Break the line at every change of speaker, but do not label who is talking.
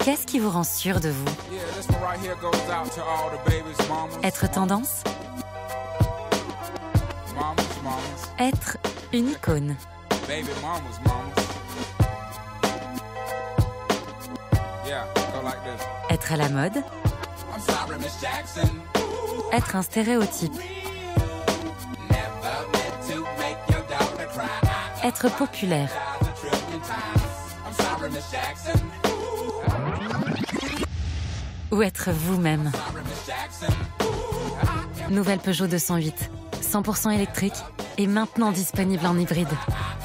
Qu'est-ce qui vous rend sûr de vous? Être tendance? Être une icône? Être à la mode? Être un stéréotype? Être populaire? Ou être vous-même? Nouvelle Peugeot 208, 100% électrique et maintenant disponible en hybride.